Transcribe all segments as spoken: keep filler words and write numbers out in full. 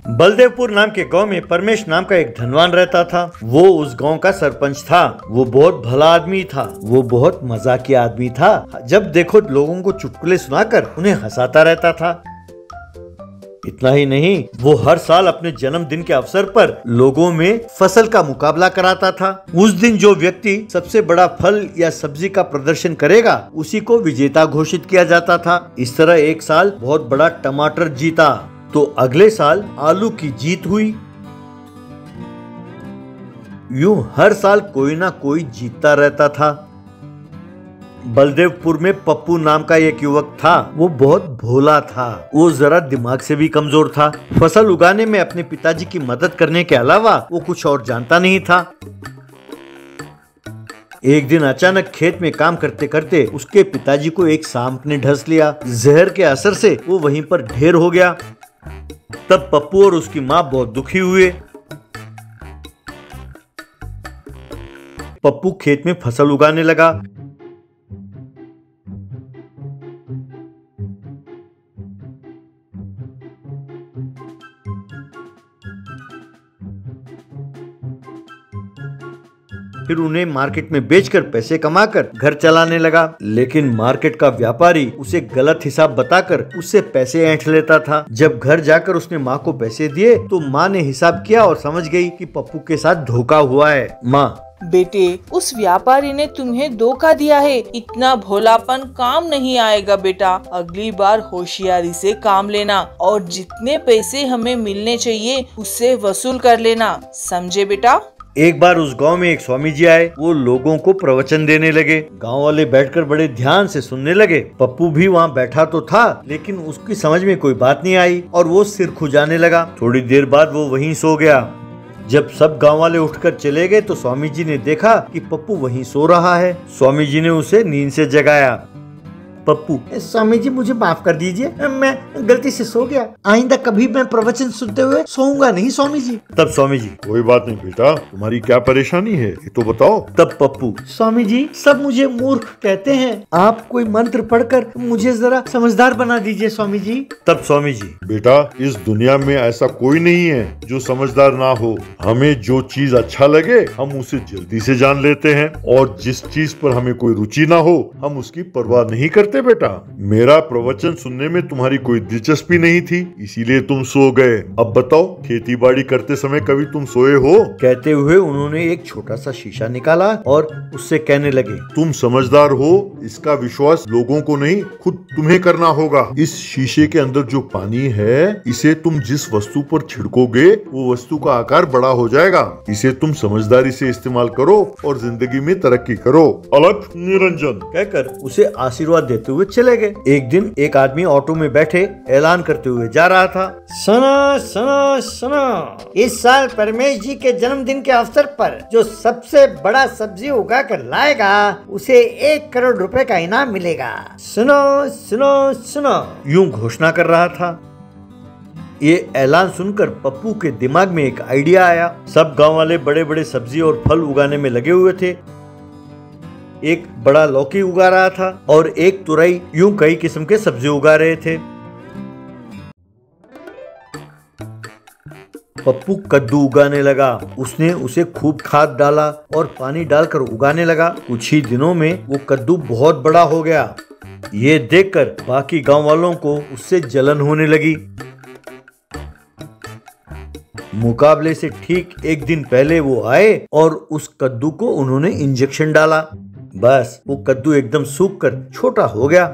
बलदेवपुर नाम के गांव में परमेश नाम का एक धनवान रहता था। वो उस गांव का सरपंच था। वो बहुत भला आदमी था। वो बहुत मजाकिया आदमी था। जब देखो लोगों को चुटकुले सुनाकर उन्हें हंसाता रहता था। इतना ही नहीं, वो हर साल अपने जन्मदिन के अवसर पर लोगों में फसल का मुकाबला कराता था। उस दिन जो व्यक्ति सबसे बड़ा फल या सब्जी का प्रदर्शन करेगा उसी को विजेता घोषित किया जाता था। इस तरह एक साल बहुत बड़ा टमाटर जीता तो अगले साल आलू की जीत हुई। यूं हर साल कोई ना कोई जीतता रहता था। बलदेवपुर में पप्पू नाम का एक युवक था। वो बहुत भोला था। वो जरा दिमाग से भी कमजोर था। फसल उगाने में अपने पिताजी की मदद करने के अलावा वो कुछ और जानता नहीं था। एक दिन अचानक खेत में काम करते करते उसके पिताजी को एक सांप ने ढस लिया। जहर के असर से वो वहीं पर ढेर हो गया। तब पप्पू और उसकी माँ बहुत दुखी हुए। पप्पू खेत में फसल उगाने लगा। फिर उन्हें मार्केट में बेचकर पैसे कमाकर घर चलाने लगा। लेकिन मार्केट का व्यापारी उसे गलत हिसाब बताकर उससे पैसे ऐंठ लेता था। जब घर जाकर उसने माँ को पैसे दिए तो माँ ने हिसाब किया और समझ गई कि पप्पू के साथ धोखा हुआ है। माँ, बेटे, उस व्यापारी ने तुम्हें धोखा दिया है। इतना भोलापन काम नहीं आएगा बेटा। अगली बार होशियारी से काम लेना और जितने पैसे हमें मिलने चाहिए उससे वसूल कर लेना, समझे बेटा। एक बार उस गांव में एक स्वामी जी आए। वो लोगों को प्रवचन देने लगे। गांव वाले बैठकर बड़े ध्यान से सुनने लगे। पप्पू भी वहां बैठा तो था लेकिन उसकी समझ में कोई बात नहीं आई और वो सिर खुजाने लगा। थोड़ी देर बाद वो वहीं सो गया। जब सब गांव वाले उठकर चले गए तो स्वामी जी ने देखा कि पप्पू वहीं सो रहा है। स्वामी जी ने उसे नींद से जगाया। पप्पू, स्वामी जी मुझे माफ कर दीजिए, मैं गलती से सो गया। आइंदा कभी मैं प्रवचन सुनते हुए सोऊंगा नहीं स्वामी जी। तब स्वामी जी, कोई बात नहीं बेटा, तुम्हारी क्या परेशानी है ये तो बताओ। तब पप्पू, स्वामी जी सब मुझे मूर्ख कहते हैं। आप कोई मंत्र पढ़कर मुझे जरा समझदार बना दीजिए स्वामी जी। तब स्वामी जी, बेटा इस दुनिया में ऐसा कोई नहीं है जो समझदार ना हो। हमें जो चीज अच्छा लगे हम उसे जल्दी से जान लेते हैं और जिस चीज पर हमें कोई रुचि ना हो हम उसकी परवाह नहीं करते। बेटा, मेरा प्रवचन सुनने में तुम्हारी कोई दिलचस्पी नहीं थी इसीलिए तुम सो गए। अब बताओ, खेती बाड़ी करते समय कभी तुम सोए हो? कहते हुए उन्होंने एक छोटा सा शीशा निकाला और उससे कहने लगे, तुम समझदार हो इसका विश्वास लोगों को नहीं खुद तुम्हें करना होगा। इस शीशे के अंदर जो पानी है इसे तुम जिस वस्तु पर छिड़कोगे वो वस्तु का आकार बड़ा हो जाएगा। इसे तुम समझदारी से इस्तेमाल करो और जिंदगी में तरक्की करो। अलग निरंजन कहकर उसे आशीर्वाद देते हुए चले गए। एक दिन एक आदमी ऑटो में बैठे ऐलान करते हुए जा रहा था, सुनो सुनो सुनो, इस साल परमेश जी के जन्मदिन के अवसर पर जो सबसे बड़ा सब्जी उगा कर लाएगा उसे एक करोड़ रुपए का इनाम मिलेगा। सुनो सुनो सुनो, यूं घोषणा कर रहा था। ये ऐलान सुनकर पप्पू के दिमाग में एक आइडिया आया। सब गांव वाले बड़े बड़े सब्जी और फल उगाने में लगे हुए थे। एक बड़ा लौकी उगा रहा था और एक तुरई, यूं कई किस्म के सब्जी उगा रहे थे। पप्पू कद्दू उगाने लगा। उसने उसे खूब खाद डाला और पानी डालकर उगाने लगा। कुछ ही दिनों में वो कद्दू बहुत बड़ा हो गया। ये देखकर बाकी गांव वालों को उससे जलन होने लगी। मुकाबले से ठीक एक दिन पहले वो आए और उस कद्दू को उन्होंने इंजेक्शन डाला। बस वो कद्दू एकदम सूख कर छोटा हो गया।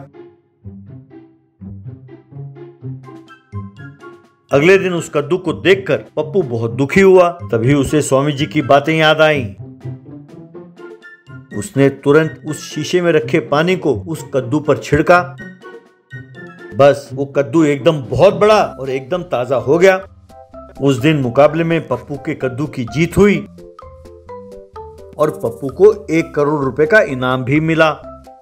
अगले दिन उस कद्दू को देखकर पप्पू बहुत दुखी हुआ। तभी उसे स्वामी जी की बातें याद आईं। उसने तुरंत उस शीशे में रखे पानी को उस कद्दू पर छिड़का। बस वो कद्दू एकदम बहुत बड़ा और एकदम ताजा हो गया। उस दिन मुकाबले में पप्पू के कद्दू की जीत हुई और पप्पू को एक करोड़ रुपए का इनाम भी मिला।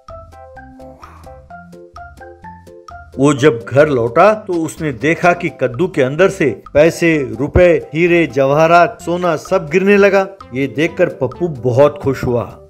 वो जब घर लौटा तो उसने देखा कि कद्दू के अंदर से पैसे, रुपए, हीरे, जवाहरात, सोना सब गिरने लगा। ये देखकर पप्पू बहुत खुश हुआ।